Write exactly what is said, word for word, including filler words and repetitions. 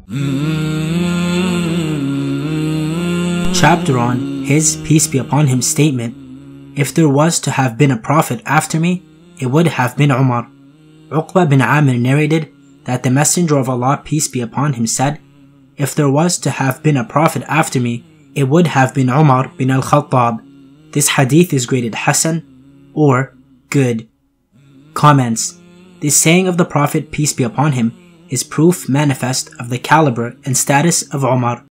Chapter on his, peace be upon him, statement, "If there was to have been a prophet after me, it would have been Umar." Uqba bin Amir narrated that the Messenger of Allah, peace be upon him, said, "If there was to have been a prophet after me, it would have been Umar bin al-Khattab." This hadith is graded Hasan or good. Comments: This saying of the Prophet, peace be upon him, is proof manifest of the caliber and status of Umar.